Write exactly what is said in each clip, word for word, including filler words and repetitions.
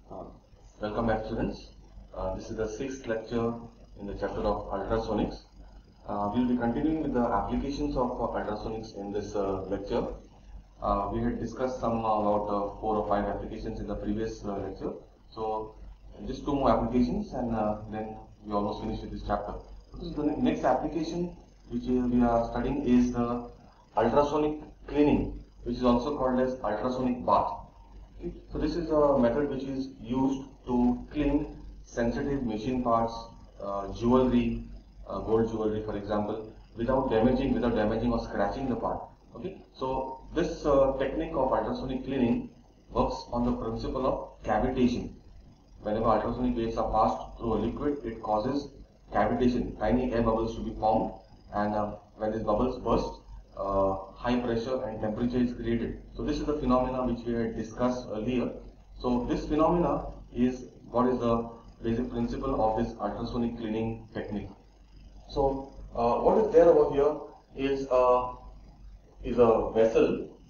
Uh, welcome back, students. Uh, this is the sixth lecture in the chapter of ultrasonics. Uh, we will be continuing with the applications of uh, ultrasonics in this uh, lecture. Uh, we had discussed some uh, about uh, four or five applications in the previous uh, lecture. So, just two more applications, and uh, then we almost finished with this chapter. So, the next application which we are studying is the ultrasonic cleaning, which is also called as ultrasonic bath. Okay. So this is a method which is used to clean sensitive machine parts, uh, jewelry, uh, gold jewelry, for example, without damaging, without damaging or scratching the part. Okay. So this uh, technique of ultrasonic cleaning works on the principle of cavitation. Whenever ultrasonic waves are passed through a liquid, it causes cavitation. Tiny air bubbles to be formed, and uh, when these bubbles burst, Uh, high pressure and temperature is created. So this is the phenomena which we had discussed earlier. So this phenomena is what is the basic principle of this ultrasonic cleaning technique. So uh, what is there over here is uh, is a vessel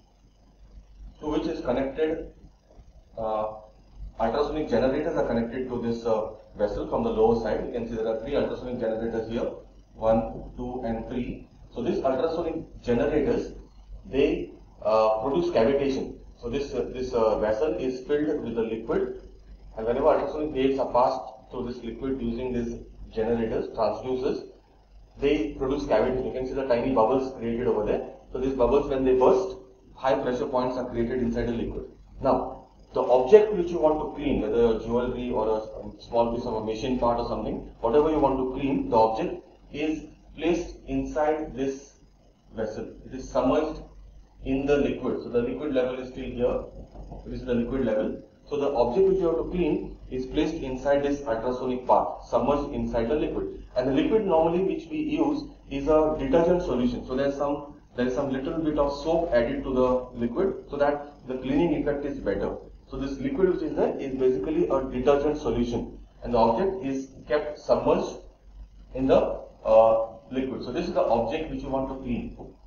to which is connected. Uh, ultrasonic generators are connected to this uh, vessel from the lower side. You can see there are three ultrasonic generators here, one, two, and three. So these ultrasonic generators, they uh, produce cavitation. So this uh, this uh, vessel is filled with a liquid, and whenever ultrasonic waves are passed through this liquid using these generators, transducers, they produce cavitation. You can see the tiny bubbles created over there. So these bubbles, when they burst, high pressure points are created inside the liquid. Now, the object which you want to clean, whether a jewelry or a small piece of a machine part or something, whatever you want to clean, the object is placed inside this vessel. It is submerged in the liquid. So the liquid level is still here. This is the liquid level. So the object which you have to clean is placed inside this ultrasonic bath, submerged inside the liquid. And the liquid normally which we use is a detergent solution. So there is some there is some little bit of soap added to the liquid so that the cleaning effect is better. So this liquid which is there is basically a detergent solution, and the object is kept submerged in the uh, liquid. So this is the object which you want to clean.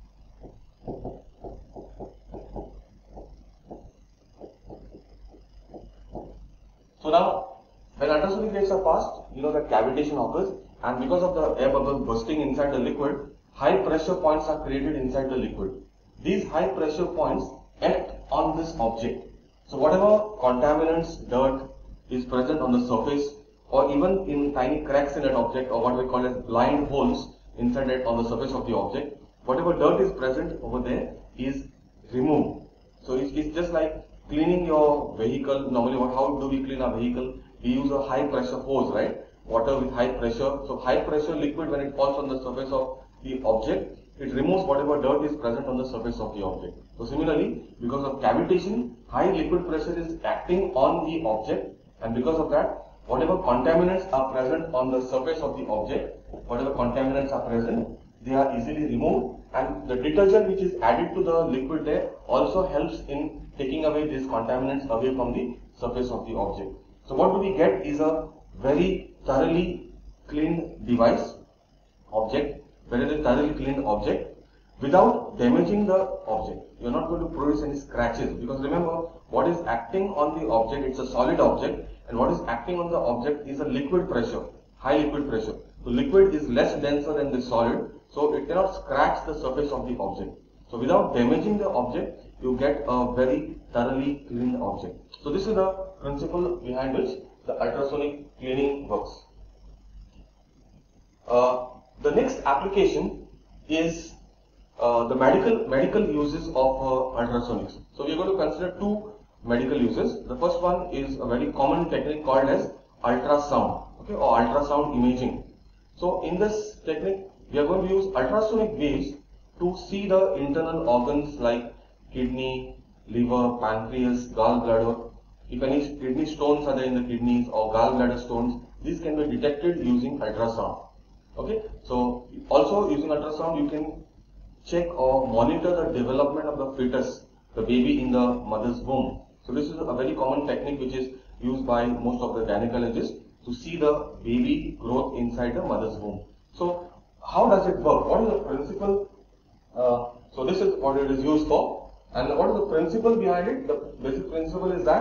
So now, when ultrasonic waves are passed, you know that cavitation occurs, and because of the air bubble bursting inside the liquid, high pressure points are created inside the liquid. These high pressure points act on this object. So whatever contaminants, dirt is present on the surface, or even in tiny cracks in that object, or what we call as blind holes inside it on the surface of the object, whatever dirt is present over there is removed. So it's, it's just like cleaning your vehicle. Normally, what, how do we clean our vehicle? We use a high pressure hose, right? Water with high pressure. So high pressure liquid, when it falls on the surface of the object, it removes whatever dirt is present on the surface of the object. So similarly, because of cavitation, high liquid pressure is acting on the object, and because of that, whatever contaminants are present on the surface of the object, whatever contaminants are present, they are easily removed, and the detergent which is added to the liquid there also helps in taking away these contaminants away from the surface of the object. So what do we get is a very thoroughly cleaned device, object, very thoroughly cleaned object without damaging the object. You are not going to produce any scratches, because remember, what is acting on the object, it's a solid object, and what is acting on the object is a liquid pressure, high liquid pressure. The liquid is less denser than the solid, so it cannot scratch the surface of the object. So without damaging the object, you get a very thoroughly cleaned object. So this is the principle behind which the ultrasonic cleaning works. Uh, the next application is uh, the medical medical uses of uh, ultrasonics. So we are going to consider two medical uses. The first one is a very common technique called as ultrasound, okay, or ultrasound imaging. So in this technique, we are going to use ultrasonic waves to see the internal organs like kidney, liver, pancreas, gallbladder. If any kidney stones are there in the kidneys or gallbladder stones, these can be detected using ultrasound. Okay. So also using ultrasound, you can check or monitor the development of the fetus, the baby in the mother's womb. So this is a very common technique which is used by most of the gynecologists to see the baby growth inside the mother's womb. So how does it work? What is the principle? Uh, so this is what it is used for, and what is the principle behind it? The basic principle is that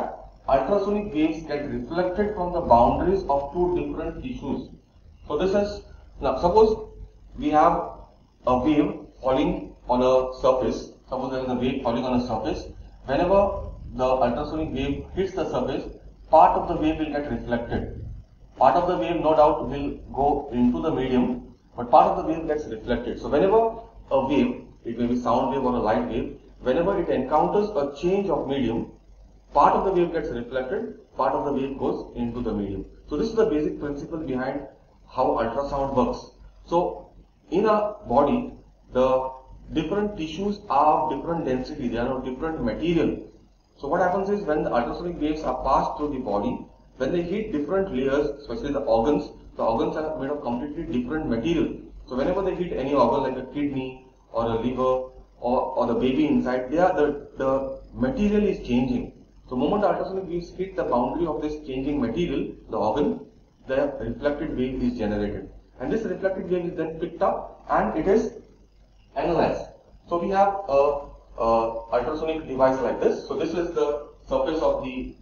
ultrasonic waves get reflected from the boundaries of two different tissues. So this is, now suppose we have a wave falling on a surface. Suppose there is a wave falling on a surface. Whenever the ultrasonic wave hits the surface, part of the wave will get reflected. Part of the wave, no doubt, will go into the medium, but part of the wave gets reflected. So whenever a wave, it may be sound wave or a light wave, whenever it encounters a change of medium, part of the wave gets reflected, part of the wave goes into the medium. So this is the basic principle behind how ultrasound works. So in a body, the different tissues are of different density, they are of different material. So what happens is, when the ultrasonic waves are passed through the body, when they hit different layers, especially the organs, the organs are made of completely different material. So whenever they hit any organ like a kidney or a liver or, or the baby inside, they are the, the material is changing. So the moment the ultrasonic waves hit the boundary of this changing material, the organ, the reflected wave is generated. And this reflected wave is then picked up and it is analyzed. So we have a, a ultrasonic device like this. So this is the surface of the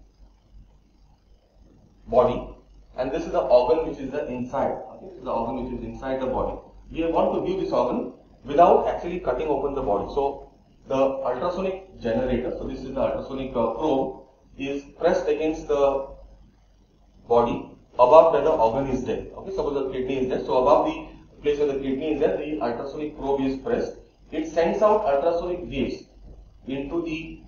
body, and this is the organ which is the inside. Okay, this is the organ which is inside the body. We want to view this organ without actually cutting open the body. So the ultrasonic generator, so this is the ultrasonic uh, probe, is pressed against the body above where the organ is there. Okay, suppose the kidney is there. So above the place where the kidney is there, the ultrasonic probe is pressed. It sends out ultrasonic waves into the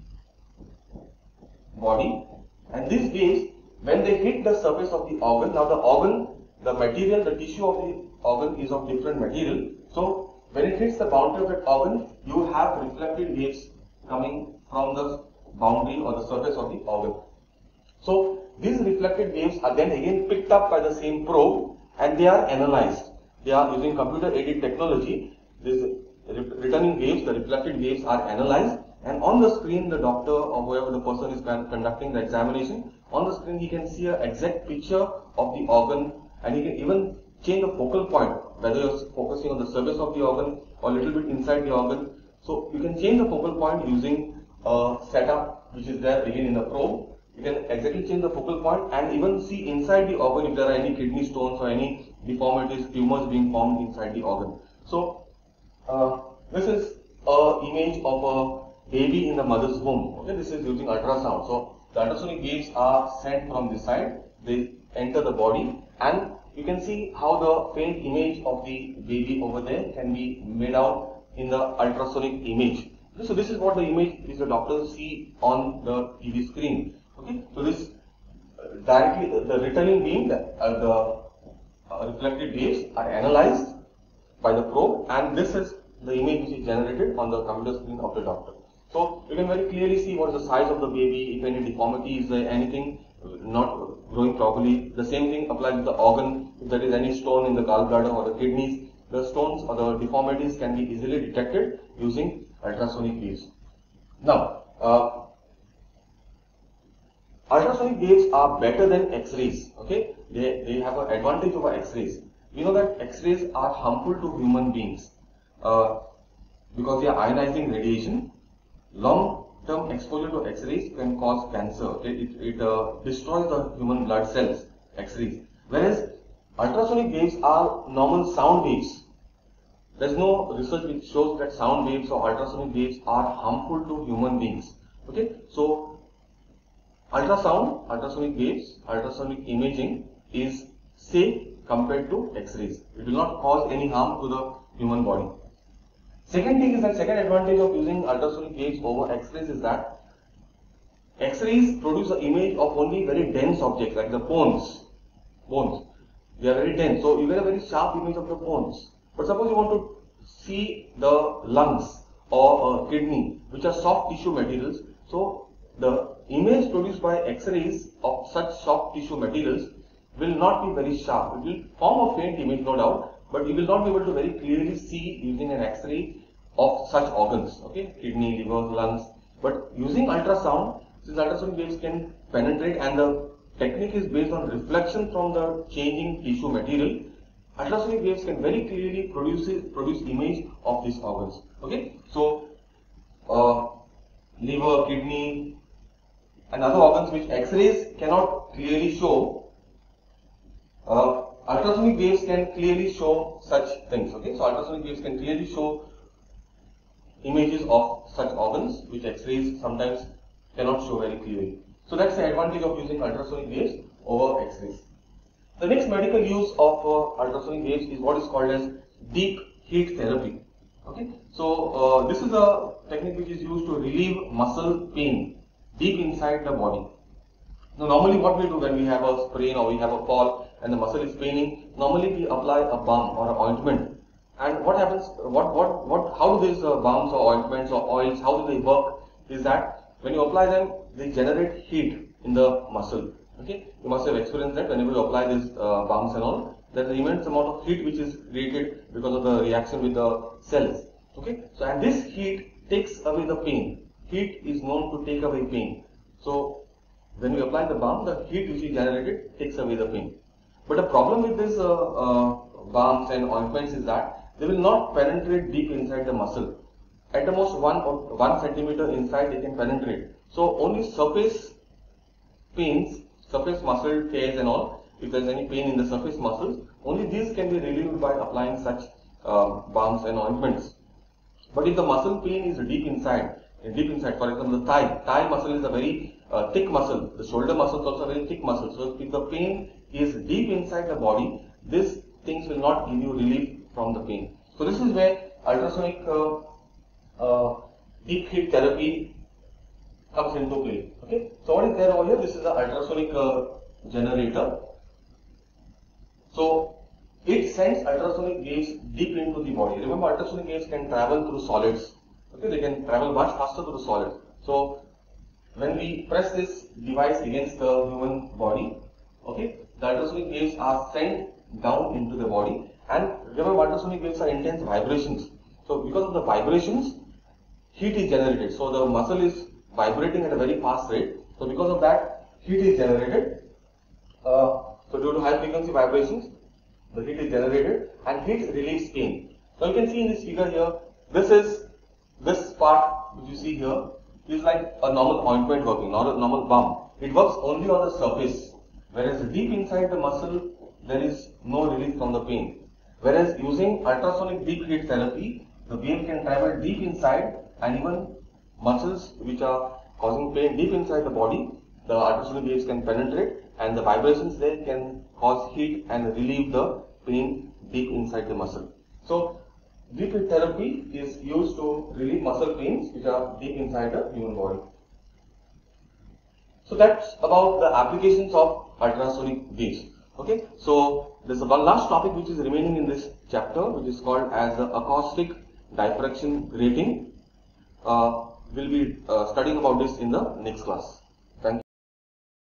body, and these waves, when they hit the surface of the organ, now the organ, the material, the tissue of the organ is of different material. So when it hits the boundary of that organ, you have reflected waves coming from the boundary or the surface of the organ. So these reflected waves are then again picked up by the same probe and they are analyzed. They are using computer aided technology. These returning waves, the reflected waves are analyzed, and on the screen the doctor or whoever the person is conducting the examination, on the screen he can see an exact picture of the organ, and he can even change the focal point, whether you're focusing on the surface of the organ or a little bit inside the organ. So you can change the focal point using a setup which is there again in the probe. You can exactly change the focal point and even see inside the organ if there are any kidney stones or any deformities, tumors being formed inside the organ. So uh, this is an image of a baby in the mother's womb. Okay, this is using ultrasound. So the ultrasonic waves are sent from this side, they enter the body, and you can see how the faint image of the baby over there can be made out in the ultrasonic image. So this is what the image is the doctors see on the T V screen. Okay, so this uh, directly the, the returning beam, the, uh, the uh, reflected waves are analyzed by the probe, and this is the image which is generated on the computer screen of the doctor. So you can very clearly see what is the size of the baby, if any deformity is there, anything not growing properly. The same thing applies to the organ. If there is any stone in the gallbladder or the kidneys, the stones or the deformities can be easily detected using ultrasonic waves. Now, uh, ultrasonic waves are better than X-rays. Okay, they they have an advantage over X-rays. We know that X-rays are harmful to human beings uh, because they are ionizing radiation. Long-term exposure to X-rays can cause cancer. Okay? It, it uh, destroys the human blood cells, X-rays. Whereas ultrasonic waves are normal sound waves. There is no research which shows that sound waves or ultrasonic waves are harmful to human beings. Okay, so ultrasound, ultrasonic waves, ultrasonic imaging is safe compared to X-rays. It will not cause any harm to the human body. Second thing is that second advantage of using ultrasonic waves over X-rays is that X-rays produce an image of only very dense objects like the bones. Bones. They are very dense, so you get a very sharp image of the bones. But suppose you want to see the lungs or a kidney, which are soft tissue materials, so the image produced by X-rays of such soft tissue materials will not be very sharp. It will form a faint image, no doubt, but you will not be able to very clearly see using an X-ray of such organs, okay, kidney, liver, lungs. But using ultrasound, since ultrasonic waves can penetrate and the technique is based on reflection from the changing tissue material, ultrasonic waves can very clearly produce produce image of these organs. Okay, so uh, liver, kidney, and other organs which X-rays cannot clearly show, uh, ultrasonic waves can clearly show such things. Okay, so ultrasonic waves can clearly show images of such organs which X-rays sometimes cannot show very clearly. So that's the advantage of using ultrasonic waves over X-rays. The next medical use of uh, ultrasonic waves is what is called as deep heat therapy. Okay, so uh, this is a technique which is used to relieve muscle pain deep inside the body. Now, normally what we do when we have a sprain or we have a fall and the muscle is paining, normally we apply a balm or an ointment. And what happens? What what what? How do these uh, balms or ointments or oils? How do they work? Is that when you apply them, they generate heat in the muscle. Okay, you must have experienced that whenever you apply these uh, balms and all, there is an immense amount of heat which is created because of the reaction with the cells. Okay, so and this heat takes away the pain. Heat is known to take away pain. So when we apply the balm, the heat which is generated takes away the pain. But the problem with these uh, uh, balms and ointments is that they will not penetrate deep inside the muscle. At the most one or one centimeter inside they can penetrate. So only surface pains, surface muscle tears and all, if there is any pain in the surface muscles, only these can be relieved by applying such uh, balms and ointments. But if the muscle pain is deep inside, deep inside, for example, the thigh, thigh muscle is a very uh, thick muscle. The shoulder muscle is also a very thick muscle. So if the pain is deep inside the body, these things will not give you relief from the pain. So this is where ultrasonic uh, uh, deep heat therapy comes into play. Okay. So what is there over here? This is the ultrasonic uh, generator. So it sends ultrasonic waves deep into the body. Remember, ultrasonic waves can travel through solids. Okay, they can travel much faster through solids. So when we press this device against the human body, okay, the ultrasonic waves are sent down into the body. And remember, ultrasonic waves are intense vibrations. So because of the vibrations, heat is generated. So the muscle is vibrating at a very fast rate. So because of that, heat is generated. Uh, so due to high frequency vibrations, the heat is generated and heat relieves pain. Now you can see in this figure here, this is this part which you see here is like a normal ointment working, not a normal balm. It works only on the surface, whereas deep inside the muscle there is no relief from the pain. Whereas using ultrasonic deep heat therapy, the wave can travel deep inside and even muscles which are causing pain deep inside the body, the ultrasonic waves can penetrate and the vibrations there can cause heat and relieve the pain deep inside the muscle. So deep heat therapy is used to relieve muscle pains which are deep inside the human body. So that's about the applications of ultrasonic waves. Okay, so there's one last topic which is remaining in this chapter, which is called as the acoustic diffraction grating. Uh, we'll be uh, studying about this in the next class.